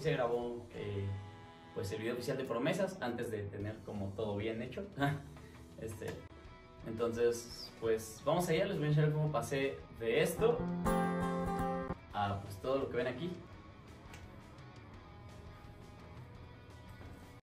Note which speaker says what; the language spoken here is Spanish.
Speaker 1: se grabó pues el video oficial de Promesas antes de tener como todo bien hecho. Entonces, pues vamos allá, les voy a enseñar cómo pasé de esto a pues todo lo que ven aquí.